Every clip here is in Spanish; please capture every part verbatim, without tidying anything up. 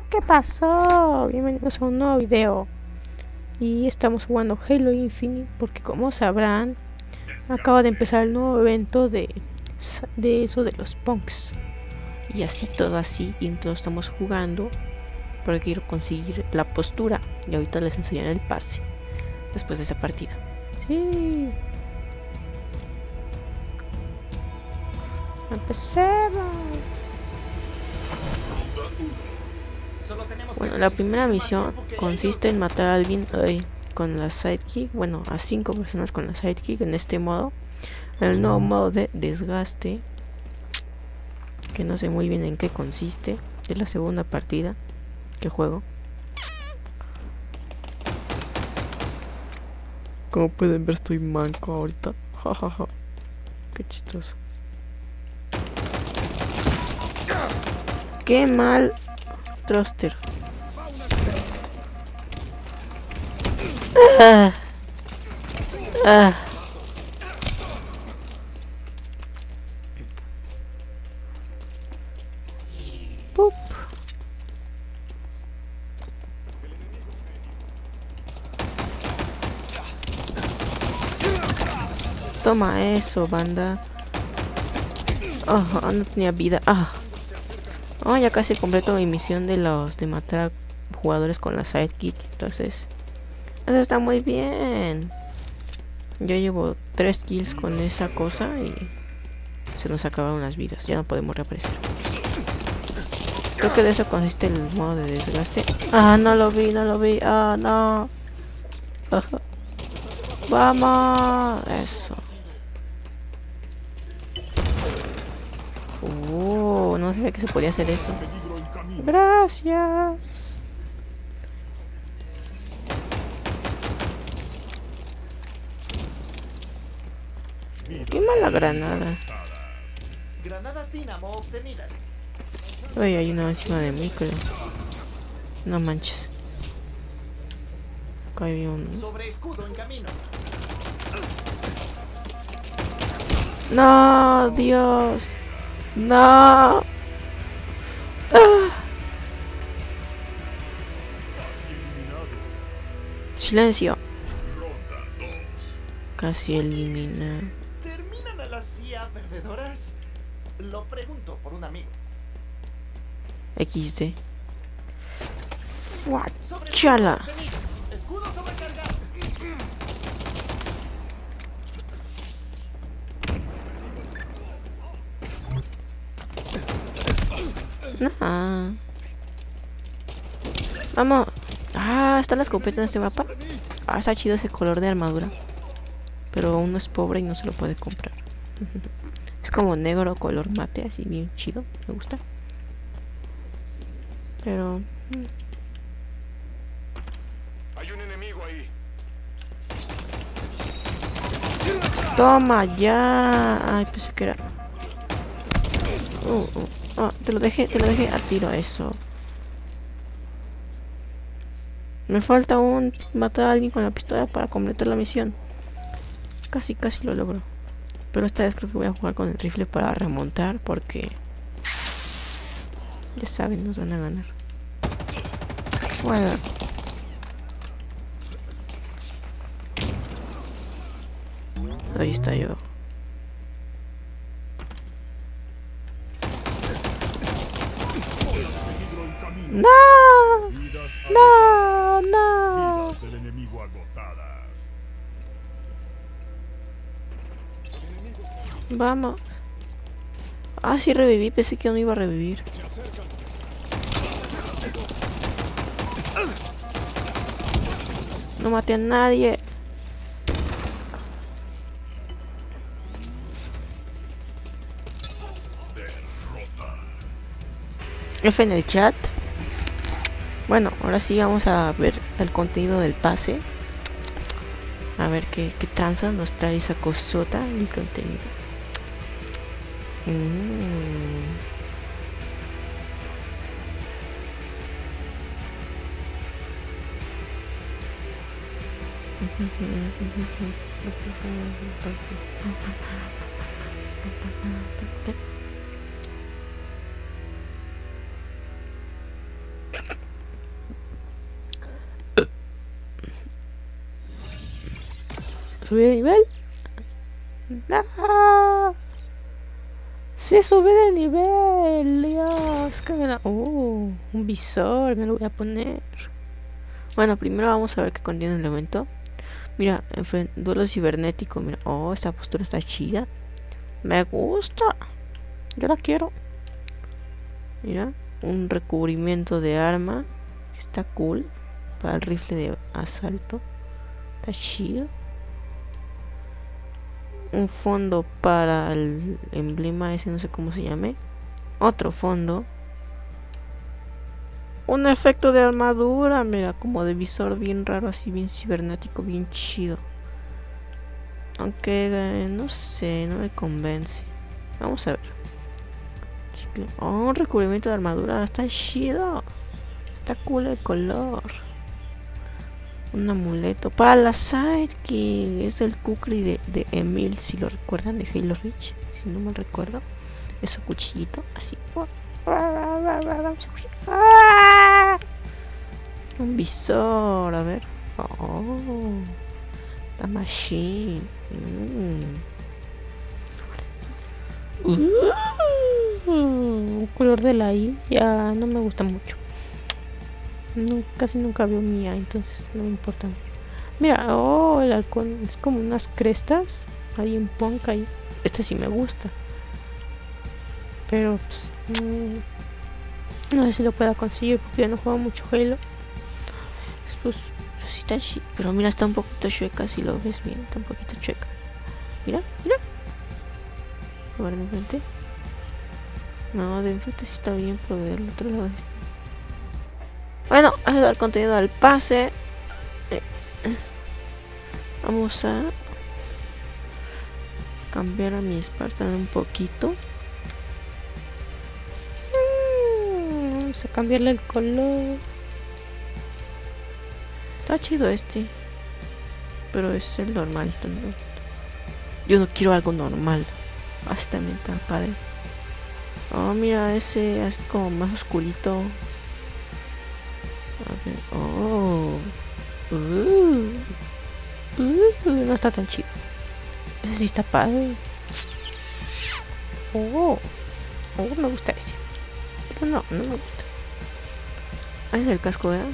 ¿Qué pasó? Bienvenidos a un nuevo video. Y estamos jugando Halo Infinite porque, como sabrán, acaba de empezar el nuevo evento de, de eso de los punks. Y así, todo así, y entonces estamos jugando porque quiero conseguir la postura. Y ahorita les enseñaré el pase después de esa partida. Sí. Empecemos. Bueno, la primera misión consiste en matar a alguien ay, con la sidekick. Bueno, a cinco personas con la sidekick en este modo. El nuevo modo de desgaste, que no sé muy bien en qué consiste. Es la segunda partida que juego. Como pueden ver, estoy manco ahorita. Jajaja. Qué chistoso. Qué mal thruster. Ah. Ah. Pup. Toma eso, banda. Oh, no tenía vida. Ah. Oh, ya casi completo mi misión de los de matar a jugadores con la sidekick. Entonces, eso está muy bien. Yo llevo tres kills con esa cosa y se nos acabaron las vidas. Ya no podemos reaparecer. Creo que de eso consiste el modo de desgaste. Ah, no lo vi, no lo vi. Ah, no. Uh-huh. Vamos. Eso. Oh, no sabía que se podía hacer eso. Gracias. Qué mala granada. Granadas Dynamo obtenidas. Uy, hay una encima de mí, creo. No manches. Acá hay un... Sobre escudo en camino. No, Dios. No. Ah. Silencio. Casi elimina. ¿Terminan a las C I A perdedoras? Lo pregunto por un amigo. equis de. Chala. Escudo sobrecargado. No. Vamos. Ah, está la escopeta en este mapa. Ah, está chido ese color de armadura. Pero uno es pobre y no se lo puede comprar. Es como negro, color mate, así bien chido. Me gusta. Pero... Hay un enemigo ahí. Toma ya. Ay, pensé que era... Uh, uh. Oh, te lo dejé, te lo dejé a tiro eso. Me falta un matar a alguien con la pistola para completar la misión. Casi, casi lo logro. Pero esta vez creo que voy a jugar con el rifle para remontar porque... ya saben, nos van a ganar. Bueno. Ahí está yo. ¡No! ¡No! ¡No! Vidas del enemigo agotadas. Vamos. Ah, sí reviví. Pensé que no iba a revivir. No maté a nadie. F en el chat. Bueno, ahora sí vamos a ver el contenido del pase. A ver qué, qué tranza nos trae esa cosota, el contenido. Mm. ¿Qué? subir de nivel. ¡No! ¡Sí, subí de nivel! Dios, que me da... Oh, un visor, me lo voy a poner. Bueno, primero vamos a ver qué contiene el evento. Mira, duelo cibernético. Mira, oh, esta postura está chida. Me gusta. Yo la quiero. Mira, un recubrimiento de arma. Está cool. Para el rifle de asalto. Está chido. Un fondo para el emblema ese, no sé cómo se llame. Otro fondo. Un efecto de armadura, mira, como de visor bien raro, así bien cibernético, bien chido. Aunque eh, no sé, no me convence. Vamos a ver. Chicle. Oh, un recubrimiento de armadura, está chido. Está cool el color. Un amuleto para la sidekick. Es el kukri de, de Emil, si lo recuerdan, de Halo Reach. Si no me recuerdo. Es su cuchillito, así. Un visor, a ver. Oh, la machine. Mm. Uh, un color de la I ya no me gusta mucho. No, casi nunca veo mía, entonces no me importa mucho. Mira, oh, el halcón es como unas crestas. Ahí en Punk ahí. Este sí me gusta. Pero pues, mm, no sé si lo pueda conseguir porque ya no juego mucho Halo. Pues, pero sí está chido. Pero mira, está un poquito chueca si lo ves bien. Está un poquito chueca. Mira, mira. A ver de enfrente. No, de enfrente sí está bien, pero del otro lado está. Bueno, vamos a dar contenido al pase. Vamos a cambiar a mi Spartan un poquito. Vamos a cambiarle el color. Está chido este. Pero es el normalito, no me gusta. Yo no quiero algo normal. Así también está padre. Oh, mira, ese es como más oscurito. A ver, oh. Uh. Uh, no está tan chido. Ese sí está padre. Oh. Oh, me gusta ese. Pero no, no me gusta. Ah, es el casco, ¿verdad?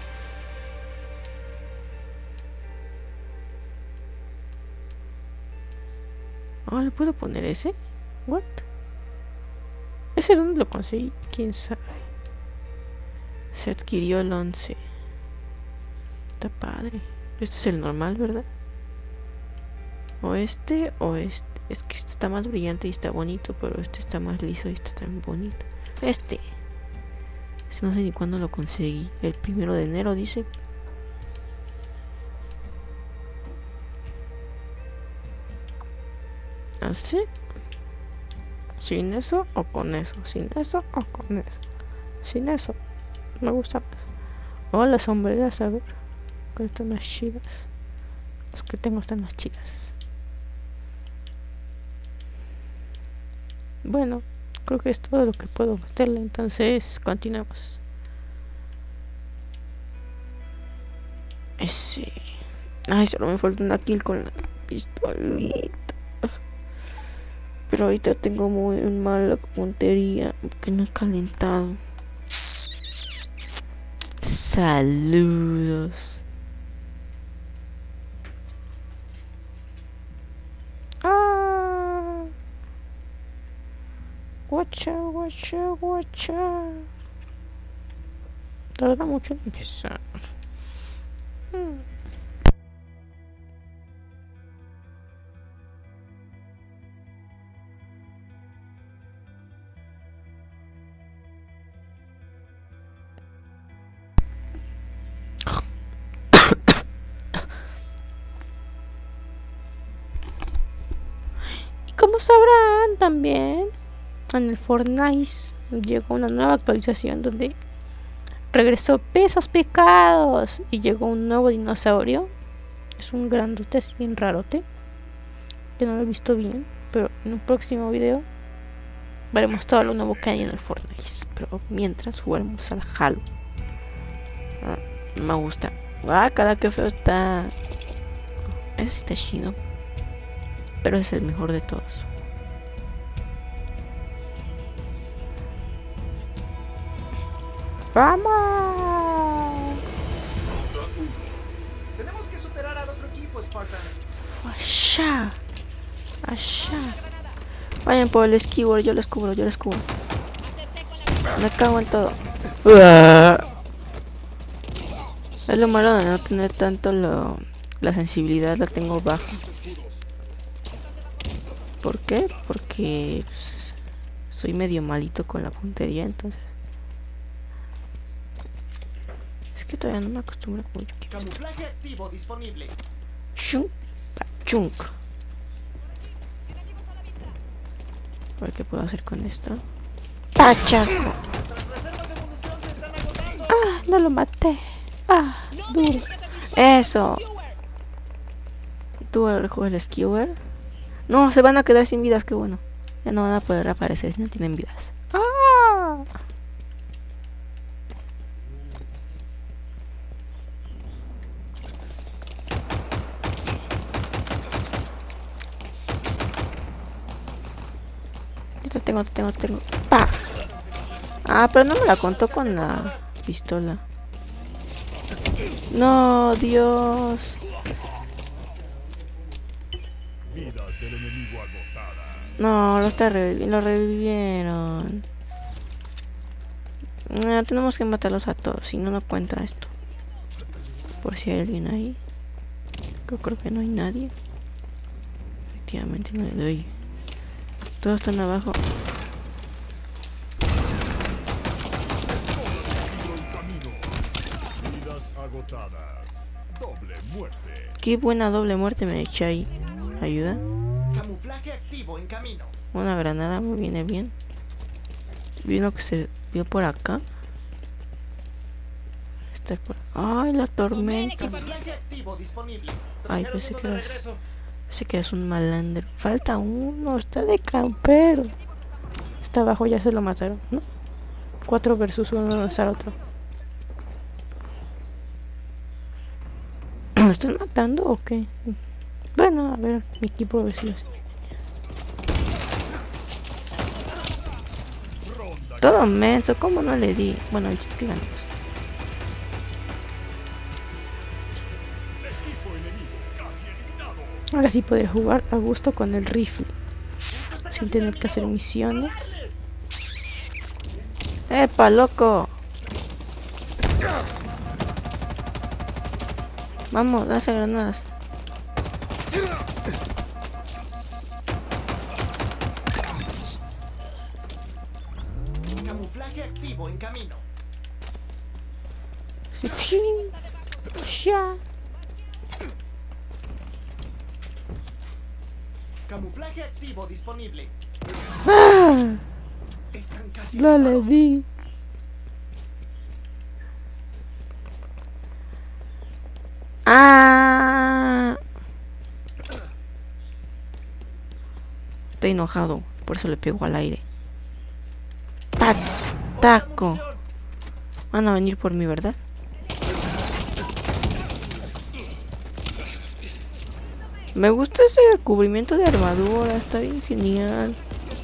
Ah, ¿le puedo poner ese? What? ¿Ese dónde lo conseguí? ¿Quién sabe? Se adquirió el once. Está padre. Este es el normal, ¿verdad? O este o este. Es que este está más brillante y está bonito, pero este está más liso y está tan bonito. Este. Este no sé ni cuándo lo conseguí. El primero de enero, dice. ¿Así? ¿Sin eso o con eso? ¿Sin eso o con eso? Sin eso. Me gusta más. Oh, las sombreras, a ver. ¿Cuáles están más chidas? Las que tengo están más chidas. Bueno, creo que es todo lo que puedo meterle. Entonces, continuemos. Ese. Ay, solo me falta una kill con la pistolita. Pero ahorita tengo muy mala puntería porque no he calentado. Saludos. Ah. Guacha, guacha, guacha. Tarda mucho en empezar. Hmm. Como sabrán también, en el Fortnite llegó una nueva actualización donde regresó Pesos Pecados y llegó un nuevo dinosaurio. Es un grandote, es bien rarote. Yo no lo he visto bien, pero en un próximo video veremos todo lo nuevo que hay en el Fortnite. Pero mientras jugaremos al Halo. Ah, me gusta. Ah, cada que feo está Ese sí está chido. Pero es el mejor de todos. ¡Vamos! Tenemos que superar al otro equipo, Spartan. Allá. Allá. Vayan por el esquivo, yo les cubro, yo les cubro. Me cago en todo. Es lo malo de no tener tanto lo, la sensibilidad, la tengo baja. ¿Por qué? Porque pues, soy medio malito con la puntería, entonces. Es que todavía no me acostumbro como yo quiero. Camuflaje activo disponible. Chunk, pa, chunk. A ver qué puedo hacer con esto. ¡Pachaco! Nuestras reservas de munición se están agotando. ¡Ah! No lo maté. ¡Ah! Duro. Eso. Tú recoges el skewer. No, se van a quedar sin vidas, qué bueno. Ya no van a poder aparecer si no tienen vidas. ¡Ah! Te tengo, te tengo, te tengo. ¡Pa! Ah, pero no me la contó con la pistola. No, Dios. Vidas del enemigo agotadas. No, lo está revivi- lo revivieron. No, tenemos que matarlos a todos, si no, no cuenta esto. Por si hay alguien ahí. Yo creo que no hay nadie. Efectivamente no le doy. Todos están abajo. Vidas agotadas. Doble muerte. Qué buena doble muerte me eché ahí. ¿Ayuda? Camuflaje activo en camino. Una granada me viene bien. Vi uno que se vio por acá. Está por... ¡Ay, la tormenta! Camuflaje activo disponible. Ay, Trajeron pensé uno que de eras... regreso. Sé que es un malandro. Falta uno, está de campero. Está abajo, ya se lo mataron, ¿no? Cuatro versus uno, no está el otro. ¿Lo están matando o qué? Bueno, a ver, mi equipo a ver si lo hace. Todo menso, ¿cómo no le di? Bueno, el chiste es que ganamos. Equipo enemigo casi eliminado. Ahora sí poder jugar a gusto con el rifle. Sin tener que hacer misiones. ¡Epa, loco! Vamos, hace granadas. Camuflaje activo en camino. Sí, ya. Camuflaje activo disponible. ¡Ah! Están casi No le acabados. di. ¡Ah! Estoy enojado, por eso le pego al aire. ¡Taco! ¡Taco! Van a venir por mí, ¿verdad? Me gusta ese cubrimiento de armadura, está bien genial.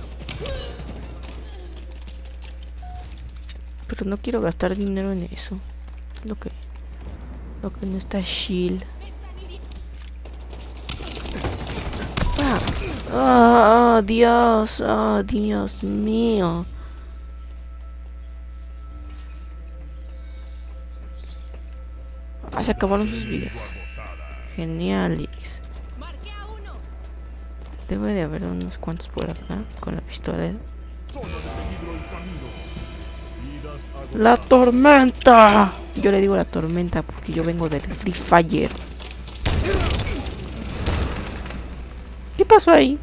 Pero no quiero gastar dinero en eso. Lo que, lo que no está chill. Ah, oh, Dios, oh, Dios mío. Ah, se acabaron sus vidas. Genialix. Debe de haber unos cuantos por acá con la pistola. Zona de peligro en camino. Vidas agotadas. ¡La tormenta! Yo le digo la tormenta porque yo vengo del Free Fire. ¿Qué pasó ahí?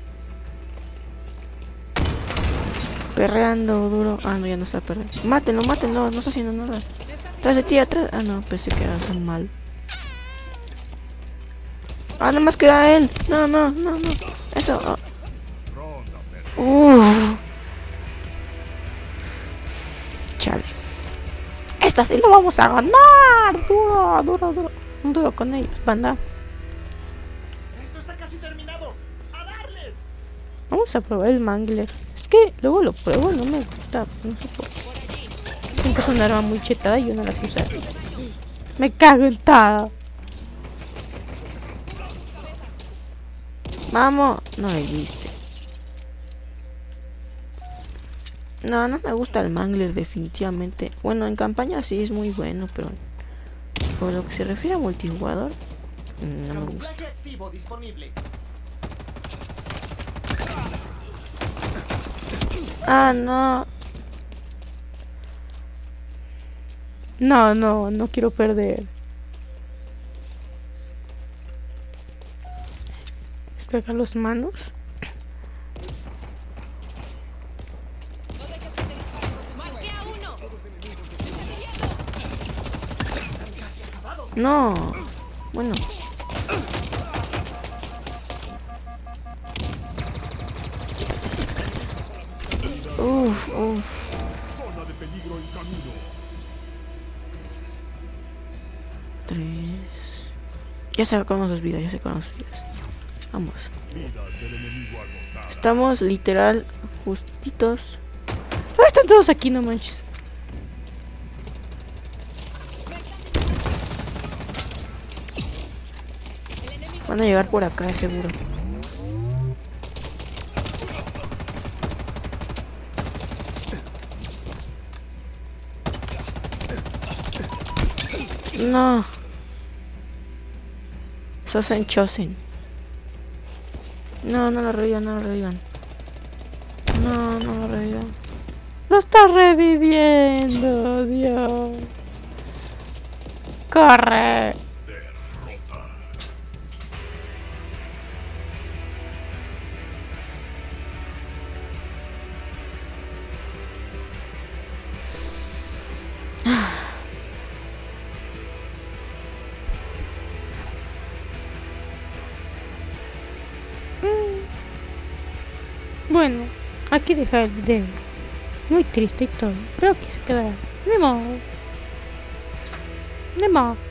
Perreando duro. Ah, no, ya no está perreando. Mátenlo, mátenlo, no está haciendo nada. Atrás de ti, atrás. Ah, no, pensé que era tan mal. Ah, nada más queda él. No, no, no, no. Eso. Oh. Ronda perdida. Uh. Chale. Esta sí lo vamos a ganar. Duro, duro, duro. Duro con ellos, banda. Vamos a probar el Mangler. Es que luego lo pruebo, no me gusta. No sé por qué. Dicen que es una arma muy chetada y yo no la sé usar. Me cago en todo. Vamos. No me diste. No, no me gusta el Mangler definitivamente. Bueno, en campaña sí es muy bueno, pero por lo que se refiere a multijugador, no me gusta. Camuflaje activo disponible. Ah, no. No, no, no quiero perder. Descargar los manos. No. Bueno. Uf, uf. Zona de peligro en camino. Tres. Ya se acaban sus vidas, ya se acaban sus vidas. Vamos. Vidas del enemigo agotadas. Estamos literal justitos. Ah, están todos aquí, no manches. Van a llegar por acá, seguro. No. Sosen Chosen. No, no lo revivan, no lo revivan. No, no lo revivan. Lo está reviviendo, Dios. Corre. Bueno, aquí deja el video. Muy triste y todo, pero aquí se quedará. De modo. De modo.